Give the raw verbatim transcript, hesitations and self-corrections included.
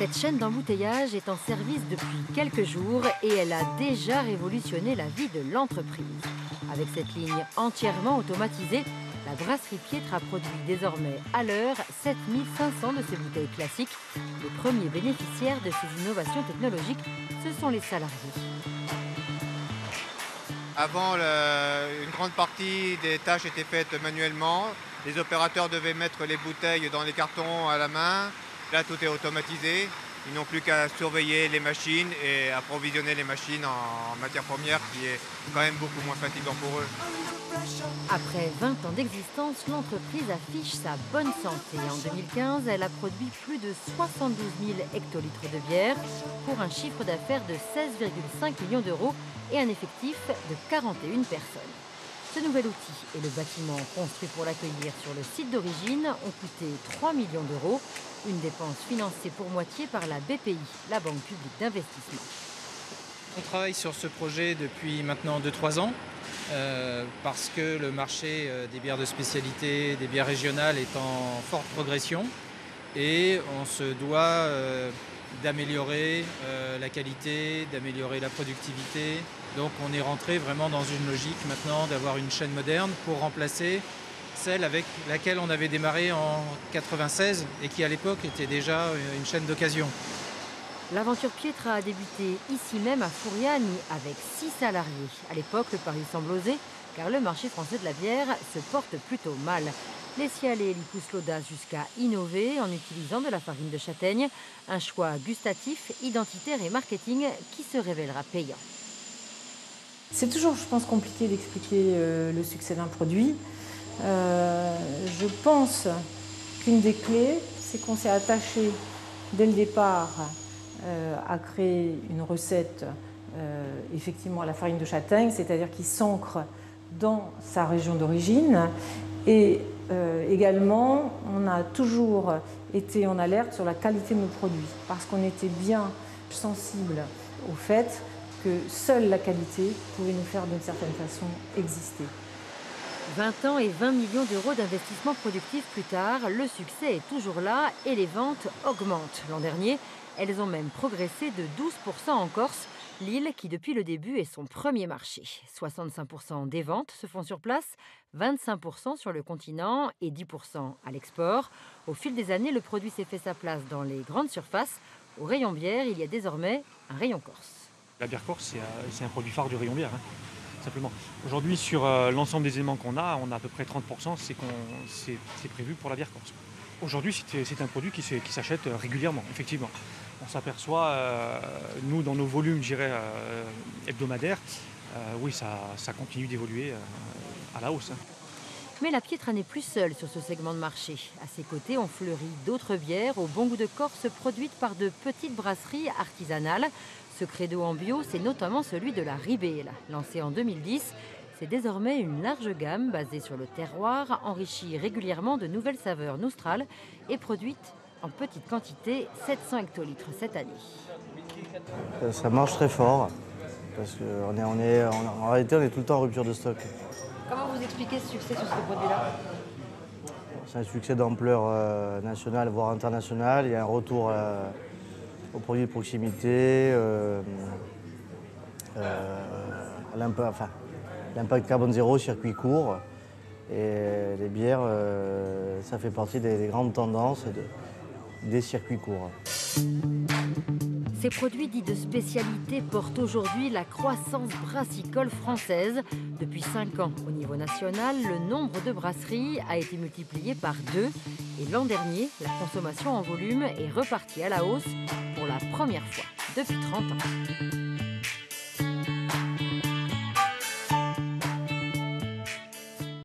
Cette chaîne d'embouteillage est en service depuis quelques jours et elle a déjà révolutionné la vie de l'entreprise. Avec cette ligne entièrement automatisée, la brasserie Pietre a produit désormais à l'heure sept mille cinq cents de ces bouteilles classiques. Les premiers bénéficiaires de ces innovations technologiques, ce sont les salariés. Avant, le, une grande partie des tâches étaient faites manuellement. Les opérateurs devaient mettre les bouteilles dans les cartons à la main. Là, tout est automatisé. Ils n'ont plus qu'à surveiller les machines et approvisionner les machines en matière première, qui est quand même beaucoup moins fatigant pour eux. Après vingt ans d'existence, l'entreprise affiche sa bonne santé. En deux mille quinze, elle a produit plus de soixante-douze mille hectolitres de bière pour un chiffre d'affaires de seize virgule cinq millions d'euros et un effectif de quarante et une personnes. Ce nouvel outil et le bâtiment construit pour l'accueillir sur le site d'origine ont coûté trois millions d'euros, une dépense financée pour moitié par la B P I, la Banque publique d'investissement. On travaille sur ce projet depuis maintenant deux trois ans euh, parce que le marché euh, des bières de spécialité, des bières régionales est en forte progression et on se doit euh, d'améliorer euh, la qualité, d'améliorer la productivité. Donc on est rentré vraiment dans une logique maintenant d'avoir une chaîne moderne pour remplacer celle avec laquelle on avait démarré en quatre-vingt-seize et qui à l'époque était déjà une chaîne d'occasion. L'aventure Pietre a débuté ici même à Furiani avec six salariés. À l'époque, le pari semble osé car le marché français de la bière se porte plutôt mal. Les Cialés lui poussent l'audace jusqu'à innover en utilisant de la farine de châtaigne, un choix gustatif, identitaire et marketing qui se révélera payant. C'est toujours, je pense, compliqué d'expliquer euh, le succès d'un produit. Euh, je pense qu'une des clés, c'est qu'on s'est attaché dès le départ euh, à créer une recette euh, effectivement à la farine de châtaigne, c'est-à-dire qui s'ancre dans sa région d'origine. Et euh, également, on a toujours été en alerte sur la qualité de nos produits, parce qu'on était bien sensible au fait que seule la qualité pouvait nous faire d'une certaine façon exister. vingt ans et vingt millions d'euros d'investissement productif plus tard, le succès est toujours là et les ventes augmentent. L'an dernier, elles ont même progressé de douze pour cent en Corse, l'île qui depuis le début est son premier marché. soixante-cinq pour cent des ventes se font sur place, vingt-cinq pour cent sur le continent et dix pour cent à l'export. Au fil des années, le produit s'est fait sa place dans les grandes surfaces. Au rayon bière, il y a désormais un rayon corse. La bière corse, c'est un produit phare du rayon bière, hein, simplement. Aujourd'hui, sur euh, l'ensemble des éléments qu'on a, on a à peu près trente pour cent, c'est prévu pour la bière corse. Aujourd'hui, c'est un produit qui s'achète régulièrement, effectivement. On s'aperçoit, euh, nous, dans nos volumes, je dirais, euh, hebdomadaires, euh, oui, ça, ça continue d'évoluer euh, à la hausse. Hein. Mais la Pietra n'est plus seule sur ce segment de marché. À ses côtés, ont fleuri d'autres bières au bon goût de Corse produites par de petites brasseries artisanales. Ce credo en bio, c'est notamment celui de la Ribelle. Lancé en deux mille dix, c'est désormais une large gamme basée sur le terroir, enrichie régulièrement de nouvelles saveurs noustrales et produite en petite quantité, sept cents hectolitres cette année. Ça marche très fort, parce qu'en est, on est, en réalité, on est tout le temps en rupture de stock. Comment vous expliquez ce succès sur ce produit-là? C'est un succès d'ampleur euh, nationale, voire internationale. Il y a un retour euh, aux produits de proximité, euh, euh, l'impact enfin, carbone zéro, circuit court. Et les bières, euh, ça fait partie des, des grandes tendances de, des circuits courts. Ces produits dits de spécialité portent aujourd'hui la croissance brassicole française. Depuis cinq ans, au niveau national, le nombre de brasseries a été multiplié par deux. Et l'an dernier, la consommation en volume est repartie à la hausse pour la première fois depuis trente ans.